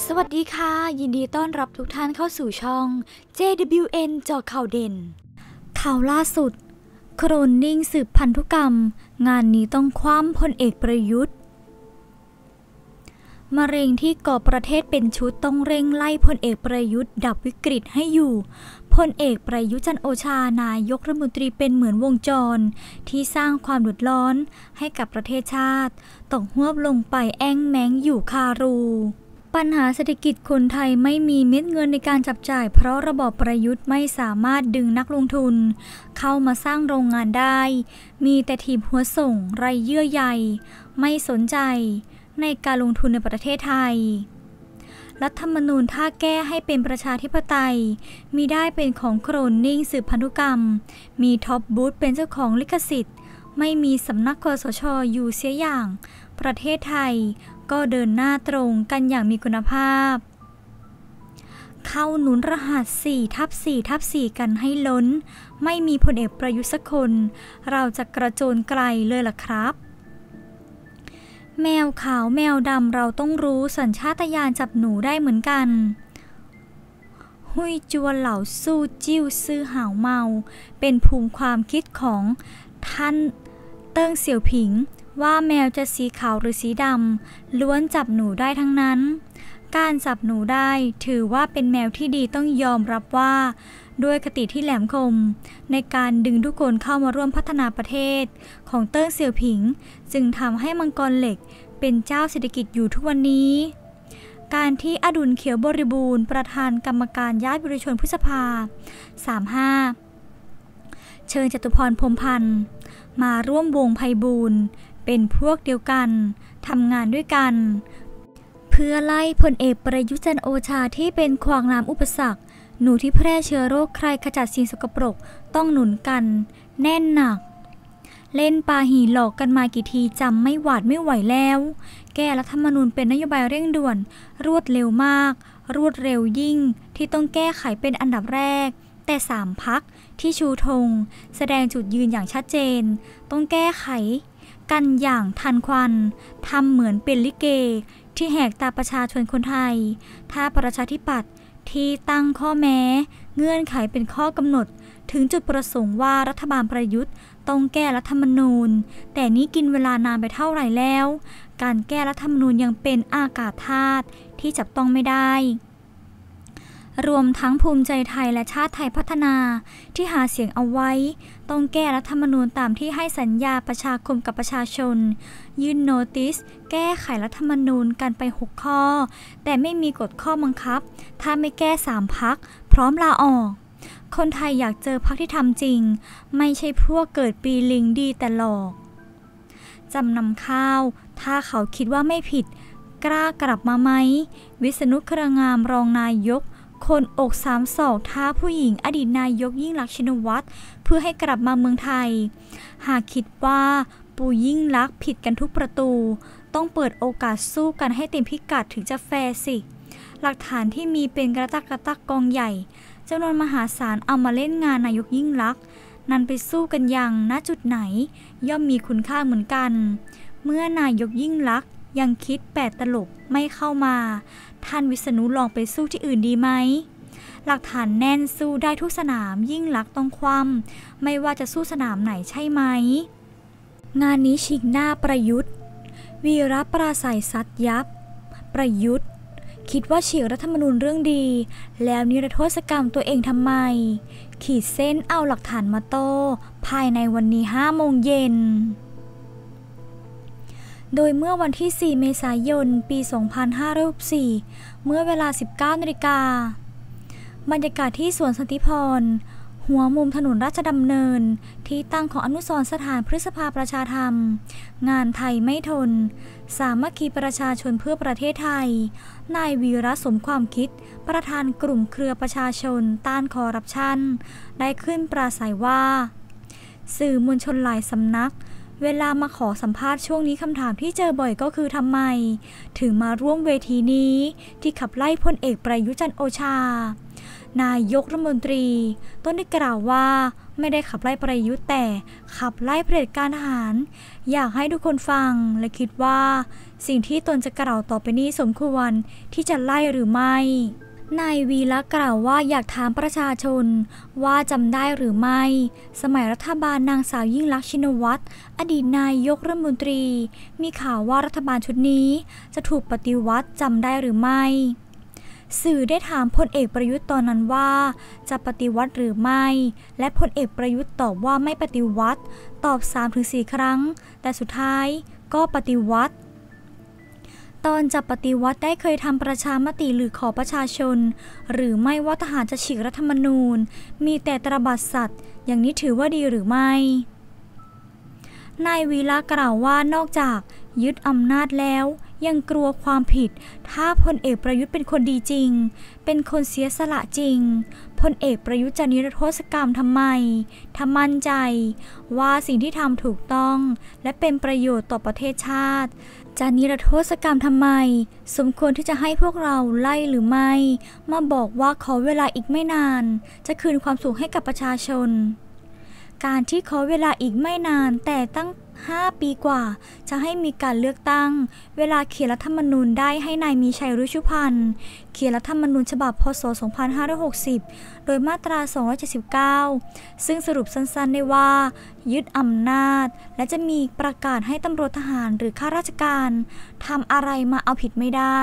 สวัสดีค่ะยินดีต้อนรับทุกท่านเข้าสู่ช่อง JWN เจาะข่าวเด่นข่าวล่าสุดโคลนนิ่งสืบพันธุกรรมงานนี้ต้องคว่ำพลเอกประยุทธ์มะเร็งที่ก่อประเทศเป็นชุดต้องเร่งไล่พลเอกประยุทธ์ดับวิกฤตให้อยู่พลเอกประยุทธ์จันทร์โอชานายกรัฐมนตรีเป็นเหมือนวงจรที่สร้างความเดือดร้อนให้กับประเทศชาติต้องหวบลงไปแอ้งแม้งอยู่คารูปัญหาเศรษฐกิจคนไทยไม่มีเม็ดเงินในการจับจ่ายเพราะระบอบประยุทธ์ไม่สามารถดึงนักลงทุนเข้ามาสร้างโรงงานได้มีแต่ทีมหัวส่งไร้เยื่อใยไม่สนใจในการลงทุนในประเทศไทยรัฐธรรมนูญถ้าแก้ให้เป็นประชาธิปไตยมิได้เป็นของโคลนนิ่งสืบพันธุกรรมมีท็อปบูธเป็นเจ้าของลิขสิทธิ์ไม่มีสำนักคสช.อยู่เสียอย่างประเทศไทยก็เดินหน้าตรงกันอย่างมีคุณภาพเข้าหนุนรหัส 4/4/4 กันให้ล้นไม่มีพลเอกประยุทธ์สักคนเราจะกระโจนไกลเลยล่ะครับแมวขาวแมวดำเราต้องรู้สัญชาตญาณจับหนูได้เหมือนกันหุยจวนเหล่าสู้จิ้วซื่อหาวเมาเป็นภูมิความคิดของท่านเติ้งเสี่ยวผิงว่าแมวจะสีขาวหรือสีดำล้วนจับหนูได้ทั้งนั้นการจับหนูได้ถือว่าเป็นแมวที่ดีต้องยอมรับว่าด้วยคติที่แหลมคมในการดึงทุกคนเข้ามาร่วมพัฒนาประเทศของเติ้งเสี่ยวผิงจึงทำให้มังกรเหล็กเป็นเจ้าเศรษฐกิจอยู่ทุกวันนี้การที่อดุลเขียวบริบูรณ์ประธานกรรมการญาติบริชนพฤษภา 35เชิญจตุพรพรหมพันธ์มาร่วมวงไพบูลย์เป็นพวกเดียวกันทำงานด้วยกันเพื่อไล่พลเอกประยุทธ์จันทร์โอชาที่เป็นขวากหนามอุปสรรคหนูที่แพร่เชื้อโรคใครขจัดสิ่งสกปรกต้องหนุนกันแน่นหนักเล่นปาหีหลอกกันมากี่ทีจำไม่หวาดไม่ไหวแล้วแก้รัฐธรรมนูญเป็นนโยบายเร่งด่วนรวดเร็วมากรวดเร็วยิ่งที่ต้องแก้ไขเป็นอันดับแรกแต่3 พรรคที่ชูธงแสดงจุดยืนอย่างชัดเจนต้องแก้ไขกันอย่างทันควันทำเหมือนเป็นลิเกที่แหกตาประชาชนคนไทยถ้าประชาธิปัตย์ที่ตั้งข้อแม้เงื่อนไขเป็นข้อกำหนดถึงจุดประสงค์ว่ารัฐบาลประยุทธ์ต้องแก้รัฐธรรมนูญแต่นี้กินเวลานานไปเท่าไหร่แล้วการแก้รัฐธรรมนูญยังเป็นอากาศธาตุที่จับต้องไม่ได้รวมทั้งภูมิใจไทยและชาติไทยพัฒนาที่หาเสียงเอาไว้ต้องแก้รัฐธรรมนูญตามที่ให้สัญญาประชาคมกับประชาชนยื่นโนติสแก้ไขรัฐธรรมนูญกันไป6 ข้อแต่ไม่มีกฎข้อบังคับถ้าไม่แก้3 พรรคพร้อมลาออกคนไทยอยากเจอพรรคที่ทำจริงไม่ใช่พวกเกิดปีลิงดีแต่หลอกจำนำข้าวถ้าเขาคิดว่าไม่ผิดกล้ากลับมาไหมวิษณุ เครืองามรองนายกคนอก3 ศอกท้าผู้หญิงอดีตนายกยิ่งลักษณ์ชินวัตรเพื่อให้กลับมาเมืองไทยหากคิดว่าปู่ยิ่งลักษณ์ผิดกันทุกประตูต้องเปิดโอกาสสู้กันให้เต็มพิกัดถึงจะแฟร์สิหลักฐานที่มีเป็นกระตักกองใหญ่จำนวนมหาศาลเอามาเล่นงานนายกยิ่งลักษณ์นั้นไปสู้กันยังณจุดไหนย่อมมีคุณค่าเหมือนกันเมื่อนายกยิ่งลักษณ์ยังคิด8 ตลบไม่เข้ามาท่านวิษณุลองไปสู้ที่อื่นดีไหมหลักฐานแน่นสู้ได้ทุกสนามยิ่งลักษณ์ต้องคว่ำไม่ว่าจะสู้สนามไหนใช่ไหมงานนี้ฉีกหน้าประยุทธ์วีรปราศัยซัดยับประยุทธ์คิดว่าฉีกรัฐธรรมนูญเรื่องดีแล้วนิรโทษกรรมตัวเองทำไมขีดเส้นเอาหลักฐานมาโต้ภายในวันนี้5 โมงเย็นโดยเมื่อวันที่4 เมษายน ปี 2564เมื่อเวลา 19 นาฬิกาบรรยากาศที่สวนสันติพรหัวมุมถนนราชดำเนินที่ตั้งของอนุสรณ์สถานพฤษภาประชาธรรมงานไทยไม่ทนสามัคคีประชาชนเพื่อประเทศไทยนายวีระสมความคิดประธานกลุ่มเครือประชาชนต้านคอร์รัปชันได้ขึ้นปราศัยว่าสื่อมวลชนหลายสำนักเวลามาขอสัมภาษณ์ช่วงนี้คำถามที่เจอบ่อยก็คือทำไมถึงมาร่วมเวทีนี้ที่ขับไล่พลเอกประยุทธ์จันทร์โอชานายกรัฐมนตรีต้นได้กล่าวว่าไม่ได้ขับไล่ประยุทธ์แต่ขับไล่เผด็จการทหารอยากให้ทุกคนฟังและคิดว่าสิ่งที่ตนจะกล่าวต่อไปนี้สมควรที่จะไล่หรือไม่นายวีระกล่าวว่าอยากถามประชาชนว่าจำได้หรือไม่สมัยรัฐบาลนางสาวยิ่งลักษณ์ชินวัตรอดีตนายกรัฐมนตรีมีข่าวว่ารัฐบาลชุดนี้จะถูกปฏิวัติจำได้หรือไม่สื่อได้ถามพลเอกประยุทธ์ตอนนั้นว่าจะปฏิวัติหรือไม่และพลเอกประยุทธ์ตอบว่าไม่ปฏิวัติตอบ 3-4 ครั้งแต่สุดท้ายก็ปฏิวัติตอนจะปฏิวัติได้เคยทำประชามติหรือขอประชาชนหรือไม่ว่าทหารจะฉีกรัฐธรรมนูญมีแต่ตราบาดสัตว์อย่างนี้ถือว่าดีหรือไม่นายวีระกล่าวว่านอกจากยึดอำนาจแล้วยังกลัวความผิดถ้าพลเอกประยุทธ์เป็นคนดีจริงเป็นคนเสียสละจริงพลเอกประยุทธ์จะนิรโทษกรรมทำไมถ้ามั่นใจว่าสิ่งที่ทำถูกต้องและเป็นประโยชน์ต่อประเทศชาติจะนิรโทษกรรมทำไมสมควรที่จะให้พวกเราไล่หรือไม่มาบอกว่าขอเวลาอีกไม่นานจะคืนความสุขให้กับประชาชนการที่ขอเวลาอีกไม่นานแต่ตั้ง5 ปีกว่าจะให้มีการเลือกตั้งเวลาเขียนรัฐธรรมนูญได้ให้นายมีชัยฤชุพันธ์เขียนรัฐธรรมนูญฉบับพ.ศ. 2560โดยมาตรา279ซึ่งสรุปสั้นๆได้ว่ายึดอำนาจและจะมีประกาศให้ตำรวจทหารหรือข้าราชการทำอะไรมาเอาผิดไม่ได้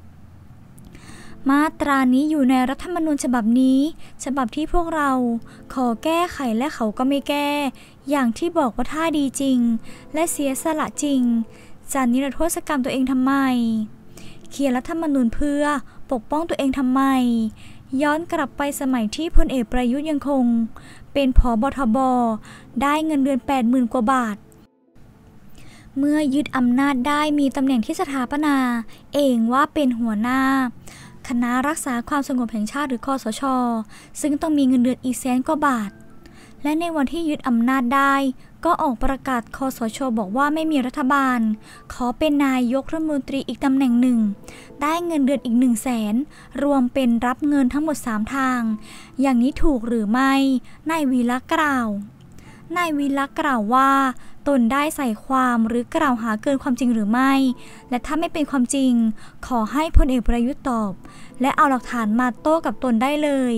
มาตรานี้อยู่ในรัฐธรรมนูญฉบับนี้ฉบับที่พวกเราขอแก้ไขและเขาก็ไม่แก้อย่างที่บอกว่าท่าดีจริงและเสียสละจริงจะนิรโทษกรรมตัวเองทำไมเขียนรัฐธรรมนูญเพื่อปกป้องตัวเองทำไมย้อนกลับไปสมัยที่พลเอกประยุทธ์ยังคงเป็นผบ.ทบ.ได้เงินเดือน 80,000 กว่าบาทเมื่อยึดอำนาจได้มีตำแหน่งที่สถาปนาเองว่าเป็นหัวหน้าคณะรักษาความสงบแห่งชาติหรือคสช.ซึ่งต้องมีเงินเดือนอีก100,000 กว่าบาทและในวันที่ยึดอำนาจได้ก็ออกประกาศคสช.บอกว่าไม่มีรัฐบาลขอเป็นนายกรัฐมนตรีอีกตำแหน่งหนึ่งได้เงินเดือนอีก100,000รวมเป็นรับเงินทั้งหมด3ทางอย่างนี้ถูกหรือไม่นายวีระกล่าวนายวีระกล่าวว่าตนได้ใส่ความหรือกล่าวหาเกินความจริงหรือไม่และถ้าไม่เป็นความจริงขอให้พลเอกประยุทธ์ตอบและเอาหลักฐานมาโต้กับตนได้เลย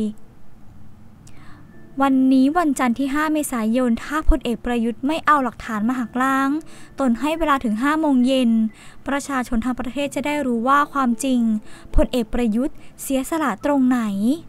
วันนี้วันจันทร์ที่5 เมษายนถ้าพลเอกประยุทธ์ไม่เอาหลักฐานมาหักล้างตนให้เวลาถึง5 โมงเย็นประชาชนทั้งประเทศจะได้รู้ว่าความจริงพลเอกประยุทธ์เสียสละตรงไหน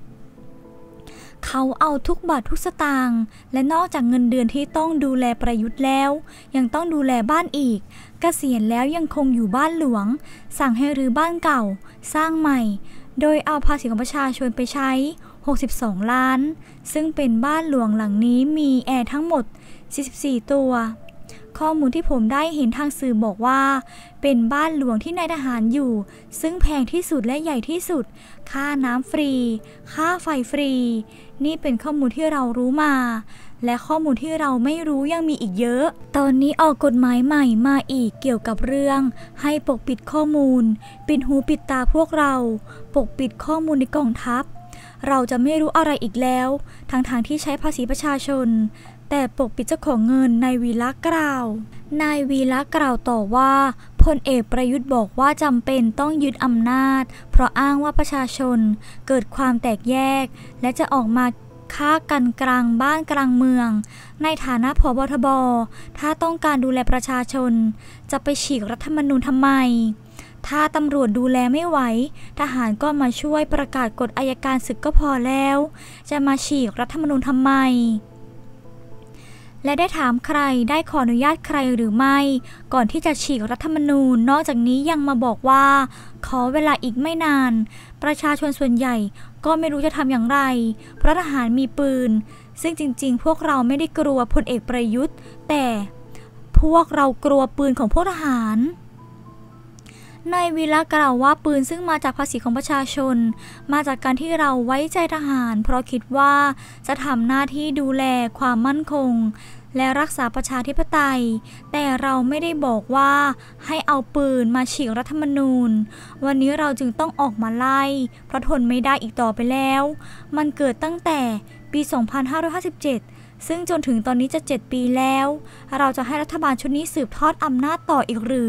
เขาเอาทุกบาททุกสตางค์และนอกจากเงินเดือนที่ต้องดูแลประยุทธ์แล้วยังต้องดูแลบ้านอีกเกษียณแล้วยังคงอยู่บ้านหลวงสั่งให้รื้อบ้านเก่าสร้างใหม่โดยเอาภาษีของประชาชนไปใช้62 ล้านซึ่งเป็นบ้านหลวงหลังนี้มีแอร์ทั้งหมด44 ตัวข้อมูลที่ผมได้เห็นทางสื่อบอกว่าเป็นบ้านหลวงที่นายทหารอยู่ซึ่งแพงที่สุดและใหญ่ที่สุดค่าน้ำฟรีค่าไฟฟรีนี่เป็นข้อมูลที่เรารู้มาและข้อมูลที่เราไม่รู้ยังมีอีกเยอะตอนนี้ออกกฎหมายใหม่มาอีกเกี่ยวกับเรื่องให้ปกปิดข้อมูลปิดหูปิดตาพวกเราปกปิดข้อมูลในกองทัพเราจะไม่รู้อะไรอีกแล้วทั้งที่ใช้ภาษีประชาชนแต่ปกปิดเจ้าของเงินนายวีระกล่าวนายวีระกล่าวต่อว่าพลเอกประยุทธ์บอกว่าจำเป็นต้องยึดอำนาจเพราะอ้างว่าประชาชนเกิดความแตกแยกและจะออกมาฆ่ากันกลางบ้านกลางเมืองในฐานะผบ.ทบ.ถ้าต้องการดูแลประชาชนจะไปฉีกรัฐธรรมนูญทำไมถ้าตำรวจดูแลไม่ไหวทหารก็มาช่วยประกาศกฎอัยการศึกก็พอแล้วจะมาฉีกรัฐธรรมนูญทำไมและได้ถามใครได้ขออนุญาตใครหรือไม่ก่อนที่จะฉีกรัฐธรรมนูญนอกจากนี้ยังมาบอกว่าขอเวลาอีกไม่นานประชาชนส่วนใหญ่ก็ไม่รู้จะทำอย่างไรเพราะทหารมีปืนซึ่งจริงๆพวกเราไม่ได้กลัวพลเอกประยุทธ์แต่พวกเรากลัวปืนของพวกทหารนายวีระกล่าวว่าปืนซึ่งมาจากภาษีของประชาชนมาจากการที่เราไว้ใจทหารเพราะคิดว่าจะทำหน้าที่ดูแลความมั่นคงและรักษาประชาธิปไตยแต่เราไม่ได้บอกว่าให้เอาปืนมาฉีกรัฐธรรมนูญวันนี้เราจึงต้องออกมาไล่เพราะทนไม่ได้อีกต่อไปแล้วมันเกิดตั้งแต่ปี 2557 ซึ่งจนถึงตอนนี้จะ 7 ปีแล้วเราจะให้รัฐบาลชุดนี้สืบทอดอำนาจต่ออีกหรื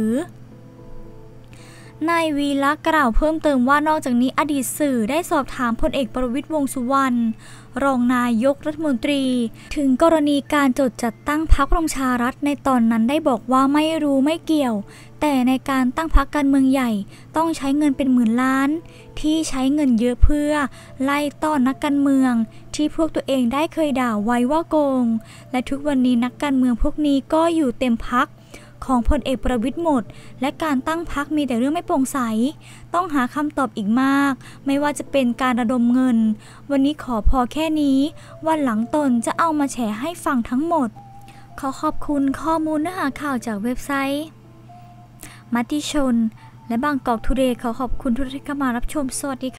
อนายวีระกล่าวเพิ่มเติมว่านอกจากนี้อดีตสื่อได้สอบถามพลเอกประวิตรวงษ์สุวรรณรองนายกรัฐมนตรีถึงกรณีการจดจัดตั้งพรรคประชารัฐในตอนนั้นได้บอกว่าไม่รู้ไม่เกี่ยวแต่ในการตั้งพรรคการเมืองใหญ่ต้องใช้เงินเป็นหมื่นล้านที่ใช้เงินเยอะเพื่อไล่ต้อนนักการเมืองที่พวกตัวเองได้เคยด่าไว้ว่าโกงและทุกวันนี้นักการเมืองพวกนี้ก็อยู่เต็มพรรคของพลเอกประวิตรหมดและการตั้งพรรคมีแต่เรื่องไม่โปร่งใสต้องหาคำตอบอีกมากไม่ว่าจะเป็นการระดมเงินวันนี้ขอพอแค่นี้วันหลังตนจะเอามาแฉให้ฟังทั้งหมดขอขอบคุณข้อมูลเนื้อหาข่าวจากเว็บไซต์มติชนและบางกอกทูเดย์ขอขอบคุณทุกท่านที่เข้ามารับชมสวัสดีค่ะ